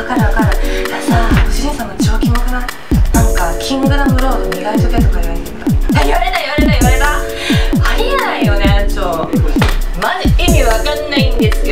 かるわかる。ださ、ご主人様超キモくない？なんかキングダムロード磨いとけとか言われてるから。言われたありえないよね。マジ意味わかんないんです